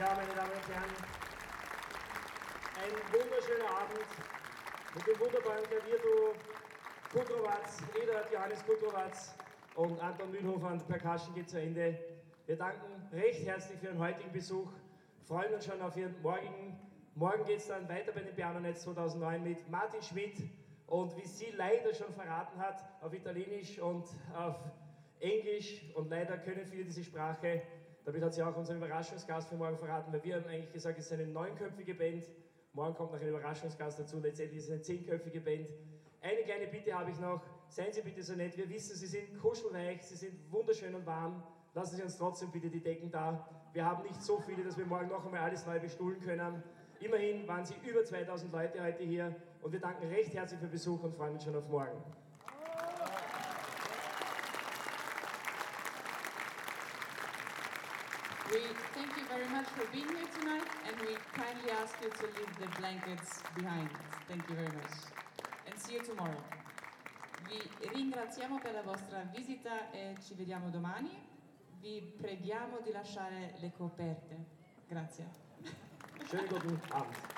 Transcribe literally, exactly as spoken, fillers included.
Ja, meine Damen und Herren, ein wunderschöner Abend mit dem wunderbaren Klavierduo Kutrovac, Eduard Johannes Kutrovac und Anton Mühlhofer an der Percussion geht zu Ende. Wir danken recht herzlich für Ihren heutigen Besuch, freuen uns schon auf Ihren morgigen. Morgen geht es dann weiter bei den Pianonetz zweitausendneun mit Martin Schmidt und wie sie leider schon verraten hat, auf Italienisch und auf Englisch und leider können viele diese Sprache. Damit hat sie auch unseren Überraschungsgast für morgen verraten, weil wir haben eigentlich gesagt, es ist eine neunköpfige Band. Morgen kommt noch ein Überraschungsgast dazu, letztendlich ist es eine zehnköpfige Band. Eine kleine Bitte habe ich noch, seien Sie bitte so nett, wir wissen, Sie sind kuschelweich, Sie sind wunderschön und warm. Lassen Sie uns trotzdem bitte die Decken da. Wir haben nicht so viele, dass wir morgen noch einmal alles neu bestuhlen können. Immerhin waren Sie über zweitausend Leute heute hier und wir danken recht herzlich für den Besuch und freuen uns schon auf morgen. We thank you very much for being here tonight and we kindly ask you to leave the blankets behind. Thank you very much and see you tomorrow. Vi ringraziamo per la vostra visita e ci vediamo domani. Vi preghiamo di lasciare le coperte. Grazie. Schönen guten Abend.